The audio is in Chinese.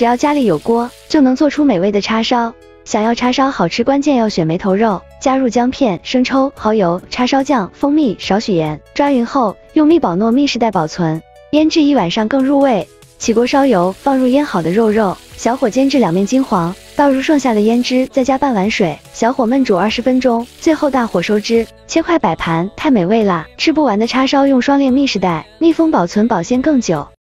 只要家里有锅，就能做出美味的叉烧。想要叉烧好吃，关键要选梅头肉，加入姜片、生抽、蚝油、叉烧酱、蜂蜜，少许盐，抓匀后用密保糯密实袋保存，腌制1晚上更入味。起锅烧油，放入腌好的肉，小火煎至两面金黄，倒入剩下的腌汁，再加半碗水，小火焖煮20分钟，最后大火收汁，切块摆盘，太美味啦！吃不完的叉烧用双链密实袋密封保存，保鲜更久。